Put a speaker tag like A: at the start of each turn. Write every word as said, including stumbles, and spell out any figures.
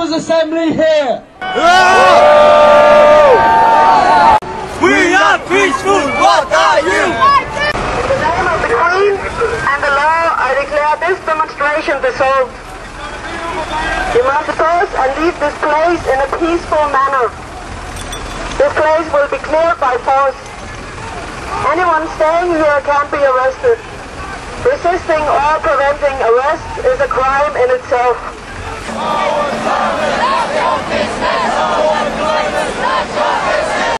A: People's Assembly here.
B: We are peaceful, what are you?
C: In the name of the Queen and the law, I declare this demonstration dissolved. You must disperse and leave this place in a peaceful manner. This place will be cleared by force. Anyone staying here can be arrested. Resisting or preventing arrest is a crime in itself.